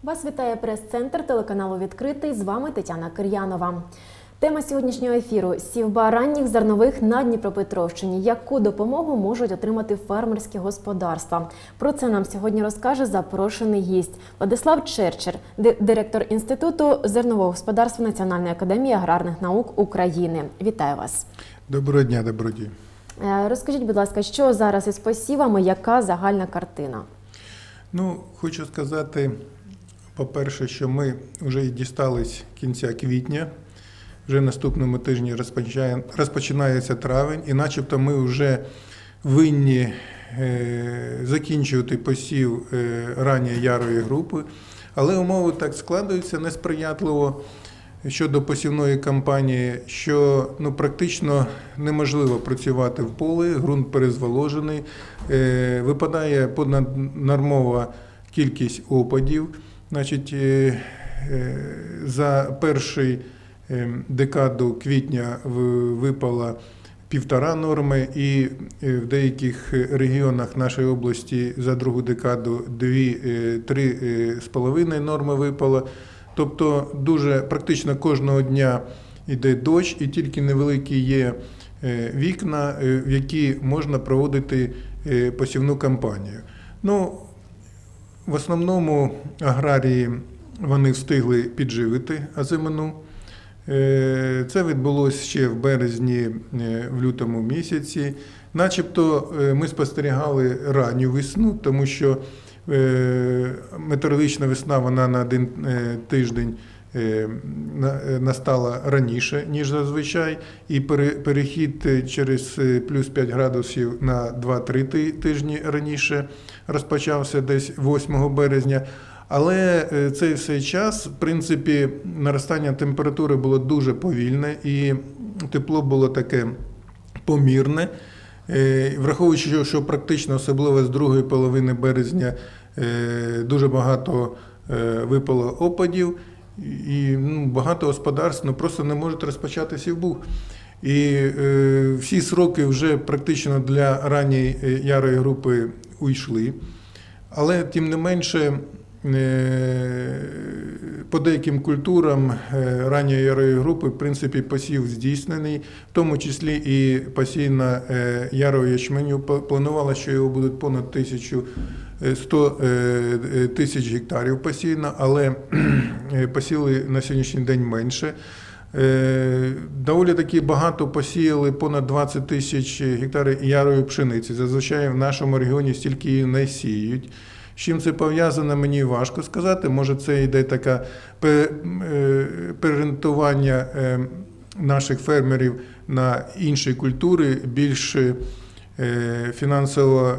Вас вітає прес-центр телеканалу «Відкритий». З вами Тетяна Кир'янова. Тема сьогоднішнього ефіру – сівба ранніх зернових на Дніпропетровщині. Яку допомогу можуть отримати фермерські господарства? Про це нам сьогодні розкаже запрошений гість Владислав Черчер, директор Інституту зернового господарства Національної академії аграрних наук України. Вітаю вас. Доброго дня, доброго дня. Розкажіть, будь ласка, що зараз із посівами, яка загальна картина? Хочу сказати, по-перше, що ми вже дістались кінця квітня, вже наступному тижні розпочинається травень, і начебто ми вже винні закінчувати посів ранньої ярої групи, але умови так складаються несприятливо щодо посівної кампанії, що практично неможливо працювати в полі, ґрунт перезволожений, випадає понаднормова кількість опадів. Значить, за першу декаду квітня випало 1,5 норми, і в деяких регіонах нашої області за другу декаду 3,5 норми випало. Тобто практично кожного дня йде дощ, і тільки невеликі є вікна, в які можна проводити посівну кампанію. В основному аграрії вони встигли підживити озимину. Це відбулося ще в березні, в лютому місяці. Начебто ми спостерігали ранню весну, тому що метеорологічна весна вона на один тиждень настала раніше, ніж зазвичай, і перехід через плюс 5 градусів на 2-3 тижні раніше розпочався десь 8 березня. Але цей все час, в принципі, наростання температури було дуже повільне і тепло було таке помірне. Враховуючи, що практично, особливо з другої половини березня, дуже багато випало опадів, і багато господарств просто не можуть розпочати сівбу. І всі сроки вже практично для ранньої ярої групи уйшли. Але, тим не менше, по деяким культурам ранньої ярої групи, в принципі, посів здійснений, в тому числі і посійна ярого ячменю. Планувалося, що його будуть понад 100 тисяч гектарів посіяно, але посіяли на сьогоднішній день менше. Доволі таки багато посіяли, понад 20 тисяч гектарів ярої пшениці. Зазвичай в нашому регіоні стільки її не сіють. З чим це пов'язано, мені важко сказати. Може, це йде таке переорієнтування наших фермерів на інші культури, більш фінансово,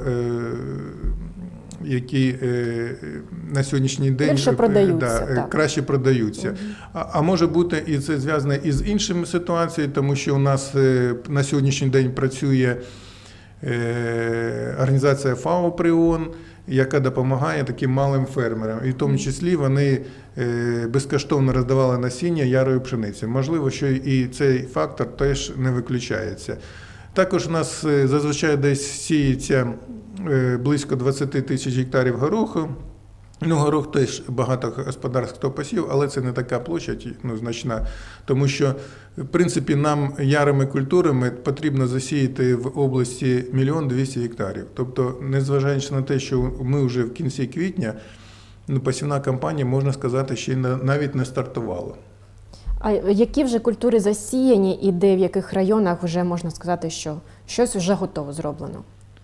які на сьогоднішній день краще продаються. А може бути, і це зв'язано із іншими ситуаціями, тому що у нас на сьогоднішній день працює організація ФАО при ООН, яка допомагає таким малим фермерам. І в тому числі вони безкоштовно роздавали насіння ярої пшениці. Можливо, що і цей фактор теж не виключається. Також у нас зазвичай десь сіється близько 20 тисяч гектарів гороху. Горох теж багато господарств хто посів, але це не така площа значна, тому що, в принципі, нам ярими культурами потрібно засіяти в області 1 200 000 гектарів. Тобто, незважаючи на те, що ми вже в кінці квітня, посівна кампанія, можна сказати, ще навіть не стартувала. А які вже культури засіяні і де, в яких районах вже можна сказати, що щось вже готово зроблено?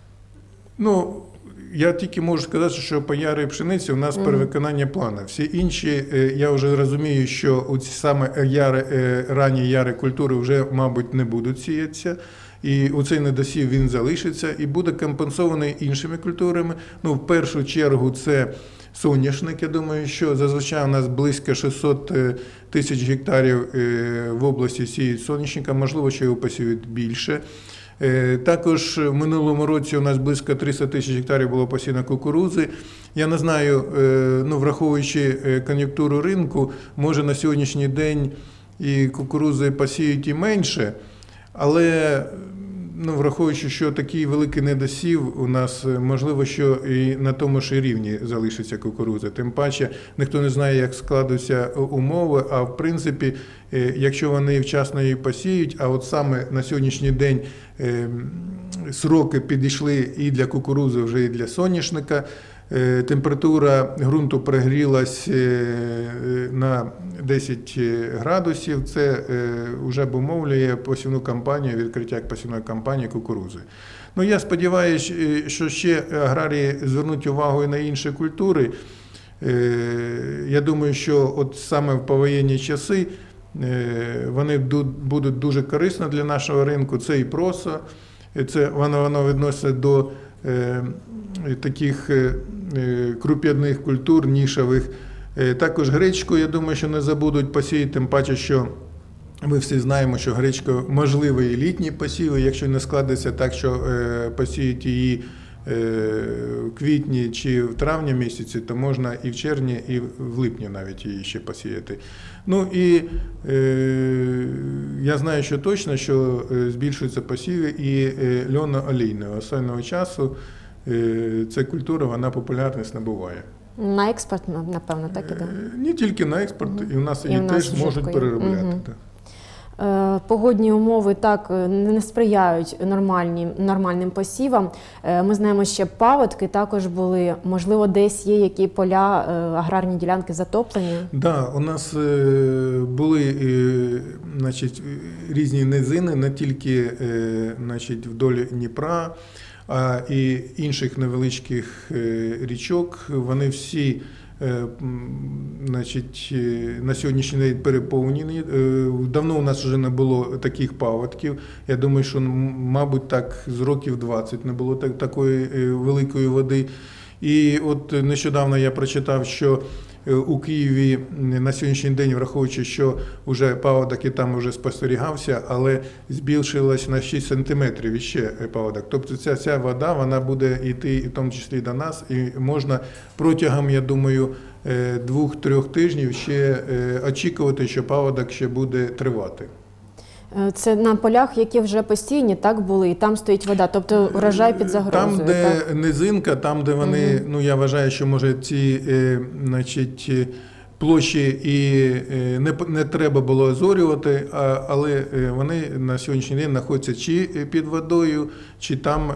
Я тільки можу сказати, що по ярій пшениці у нас перевиконання плану. Всі інші, я вже розумію, що саме ранні ярі культури вже, мабуть, не будуть сіятися. І оцей недосів він залишиться і буде компенсований іншими культурами. В першу чергу це соняшник. Я думаю, що зазвичай у нас близько 600 тисяч гектарів в області сіють соняшника, можливо, що його посіють більше. Також в минулому році у нас близько 300 тисяч гектарів було посіяно кукурудзи. Я не знаю, враховуючи кон'юнктуру ринку, може на сьогоднішній день і кукурудзи посіють і менше, але ну, враховуючи, що такий великий недосів у нас, можливо, що і на тому ж рівні залишиться кукурудза. Тим паче, ніхто не знає, як складуться умови, а в принципі, якщо вони вчасно її посіють, а от саме на сьогоднішній день сроки підійшли і для кукурудзи, вже і для соняшника, температура ґрунту прогрілась на 10 градусів, це вже обумовлює посівну кампанію, відкриття посівної кампанії кукурудзи. Ну, я сподіваюся, що ще аграрії звернуть увагу і на інші культури. Я думаю, що от саме в повоєнні часи вони будуть дуже корисні для нашого ринку. Це і просо, це воно відноситься до таких круп'яних культур, нішових. Також гречку, я думаю, що не забудуть посіяти, тим паче, що ми всі знаємо, що гречка можливий і літній посів, якщо не складеться так, що посіють її в квітні чи в травні місяці, то можна і в червні, і в липні навіть її ще посіяти. Ну і я знаю, що точно, що збільшуються посіви і льоно-олійної. Останнього часу ця культура, вона популярність набуває. На експорт, напевно, так іде? Не тільки на експорт, і в нас її теж можуть переробляти. Угу. Погодні умови так не сприяють нормальним посівам. Ми знаємо, що паводки також були. Можливо, десь є які поля, аграрні ділянки затоплені? Так, да, у нас були значить, різні низини, не тільки значить, вдоль Дніпра, а і інших невеличких річок. Вони всі, значить, на сьогоднішній день переповнені. Давно у нас вже не було таких паводків. Я думаю, що, мабуть, так з років 20 не було такої великої води. І от нещодавно я прочитав, що у Києві на сьогоднішній день, враховуючи, що вже паводок і там вже спостерігався, але збільшилась на 6 сантиметрів іще паводок. Тобто ця вода, вона буде йти в тому числі до нас, і можна протягом, я думаю, 2-3 тижнів ще очікувати, що паводок ще буде тривати. Це на полях, які вже постійні, так були, і там стоїть вода, тобто урожай під загрозою. Там, де так? низинка, там, де вони, ну я вважаю, що може ці, значить, площі і не треба було озорювати, але вони на сьогоднішній день знаходяться чи під водою, чи там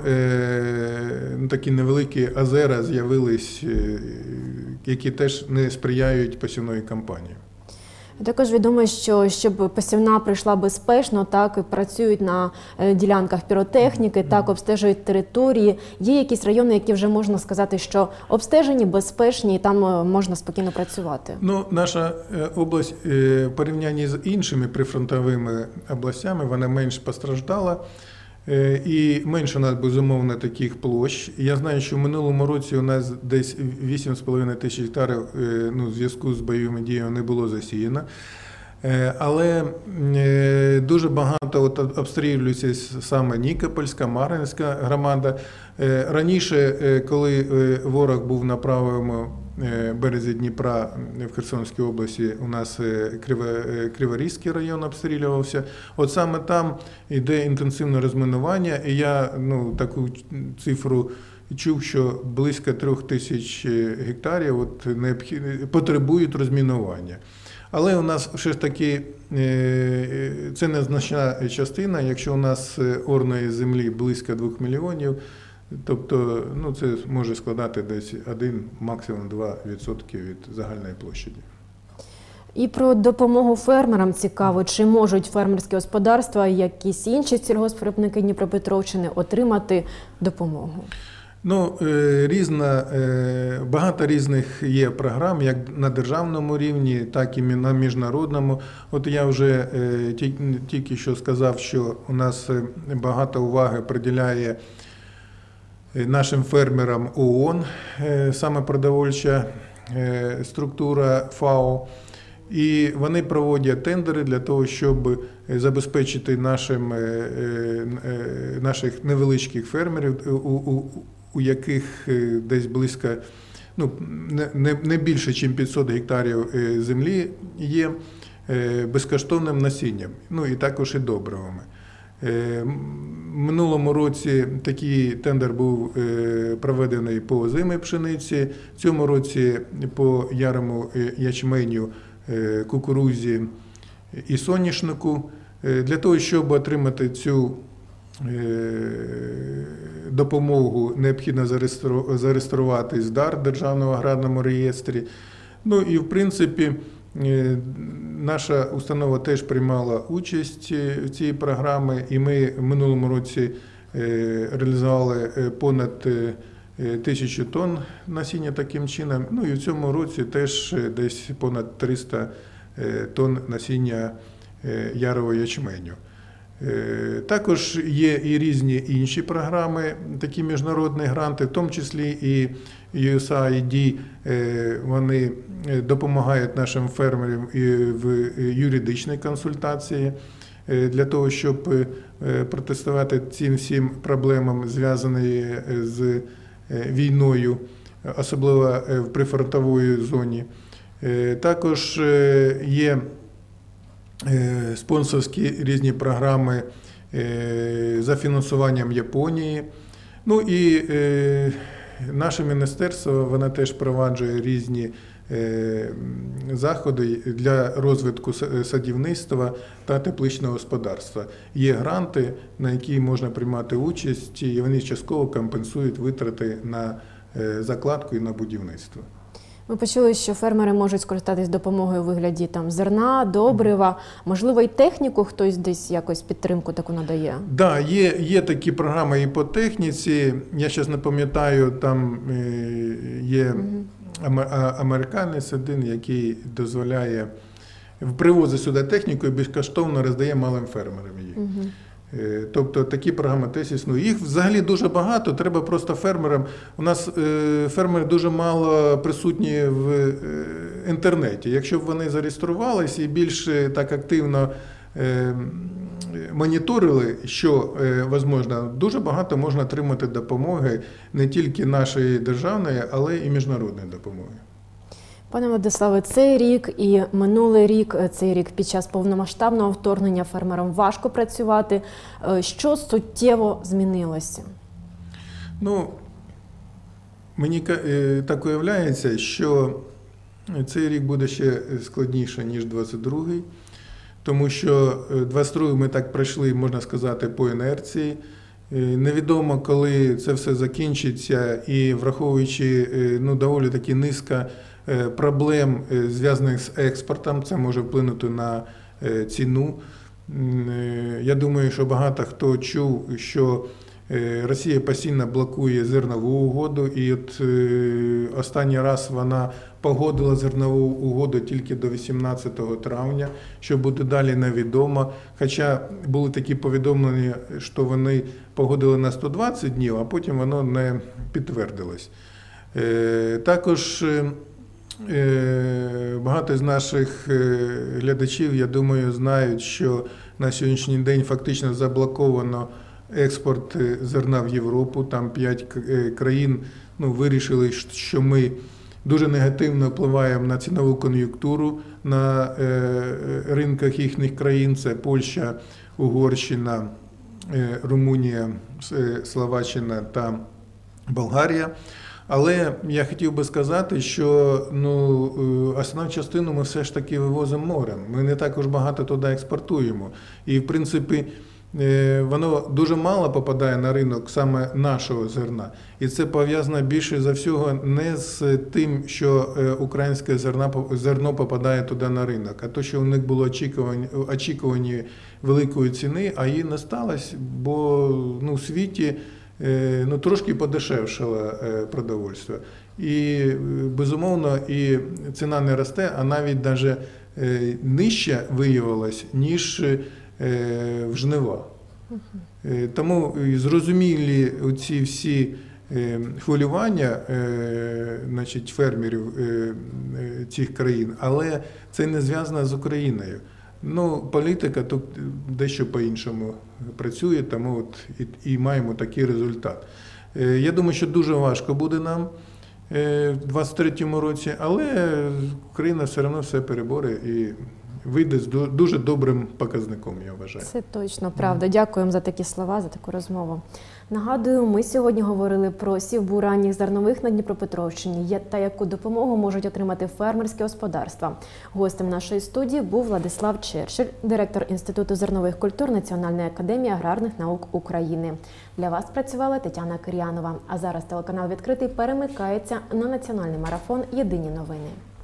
такі невеликі озера з'явились, які теж не сприяють посівної кампанії. Також відомо, що щоб посівна прийшла безпечно, так, працюють на ділянках піротехніки, так, обстежують території. Є якісь райони, які вже можна сказати, що обстежені, безпечні, і там можна спокійно працювати? Ну, наша область в порівнянні з іншими прифронтовими областями, вона менш постраждала. І менше у нас, безумовно, таких площ. Я знаю, що в минулому році у нас десь 8,5 тисяч гектарів, ну, в зв'язку з бойовими діями не було засіяно. Але дуже багато обстрілюється саме Нікопольська, Мар'їнська громада. Раніше, коли ворог був на правому березі Дніпра в Херсонській області, у нас Криворізький район обстрілювався. От саме там йде інтенсивне розмінування, і я таку цифру чув, що близько 3 тисяч гектарів потребують розмінування. Але у нас все ж таки це незначна частина, якщо у нас орної землі близько 2 мільйонів, тобто це може складати десь 1, максимум 2% від загальної площі. І про допомогу фермерам цікаво, чи можуть фермерські господарства, якісь інші сільгоспвиробники Дніпропетровщини отримати допомогу? Багато різних є програм, як на державному рівні, так і на міжнародному. От я вже тільки що сказав, що у нас багато уваги приділяє нашим фермерам ООН, саме продовольча структура ФАО. І вони проводять тендери для того, щоб забезпечити наших невеличких фермерів, у яких десь близько, не більше, ніж 500 гектарів землі є, безкоштовним насінням, і також і добривами. Минулому році такий тендер був проведений по озимій пшениці, в цьому році по ярому ячменю, кукурудзі і соняшнику. Для того, щоб отримати цю допомогу, необхідно зареєструватись в ДАР, Державному аграрному реєстрі. Ну і в принципі наша установа теж приймала участь в цій програмі, і ми в минулому році реалізували понад 1000 тонн насіння таким чином. Ну і в цьому році теж десь понад 300 тонн насіння ярого ячменю. Також є і різні інші програми, такі міжнародні гранти, в тому числі і USAID, вони допомагають нашим фермерам і в юридичній консультації для того, щоб протестувати цим всім проблемам, зв'язаним з війною, особливо в прифронтовій зоні. Також є спонсорські різні програми за фінансуванням Японії. Ну і наше міністерство, воно теж впроваджує різні заходи для розвитку садівництва та тепличного господарства. Є гранти, на які можна приймати участь, і вони частково компенсують витрати на закладку і на будівництво. Ми почули, що фермери можуть скористатись допомогою у вигляді зерна, добрива, можливо, і техніку хтось десь якось підтримку таку надає? Так, да, є такі програми і по техніці. Я зараз не пам'ятаю, там є американець один, який дозволяє, привозить сюди техніку і безкоштовно роздає малим фермерам її. Тобто такі програми теж існують. Їх взагалі дуже багато, треба просто фермерам. У нас фермери дуже мало присутні в інтернеті. Якщо б вони зареєструвалися і більш так активно моніторили, що можливо, дуже багато можна отримати допомоги не тільки нашої державної, але і міжнародної допомоги. Пане Владиславе, цей рік і минулий рік, цей рік під час повномасштабного вторгнення фермерам важко працювати. Що суттєво змінилося? Ну, мені так уявляється, що цей рік буде ще складніше, ніж 22-й, тому що 22-й ми так пройшли, можна сказати, по інерції. Невідомо, коли це все закінчиться, і враховуючи доволі таки низько проблем, зв'язаних з експортом, це може вплинути на ціну. Я думаю, що багато хто чув, що Росія постійно блокує зернову угоду, і от останній раз вона погодила зернову угоду тільки до 18 травня, що буде далі невідомо. Хоча були такі повідомлення, що вони погодили на 120 днів, а потім воно не підтвердилось. Також багато з наших глядачів, я думаю, знають, що на сьогоднішній день фактично заблоковано експорт зерна в Європу. Там 5 країн вирішили, що ми дуже негативно впливаємо на цінову кон'юнктуру на ринках їхніх країн. Це Польща, Угорщина, Румунія, Словаччина та Болгарія. Але я хотів би сказати, що основну частину ми все ж таки вивозимо морем. Ми не також багато туди експортуємо. І, в принципі, воно дуже мало попадає на ринок саме нашого зерна. І це пов'язано більше за всього не з тим, що українське зерно попадає туди на ринок, а то, що у них було очікування великої ціни, а її не сталося, бо в світі трошки подешевшало продовольство. І, безумовно, і ціна не росте, а навіть нижче виявилась, ніж в жнива. Тому зрозумілі ці всі хвилювання фермерів цих країн, але це не зв'язано з Україною. Політика тут дещо по-іншому працює, тому і маємо такий результат. Я думаю, що дуже важко буде нам в 2023 році, але Україна все одно все переборе і вийде з дуже добрим показником, я вважаю. Це точно правда. Дякуємо за такі слова, за таку розмову. Нагадую, ми сьогодні говорили про сівбу ранніх зернових на Дніпропетровщині та яку допомогу можуть отримати фермерські господарства. Гостем нашої студії був Владислав Черчилль, директор Інституту зернових культур Національної академії аграрних наук України. Для вас працювала Тетяна Кир'янова. А зараз телеканал «Відкритий» перемикається на національний марафон «Єдині новини».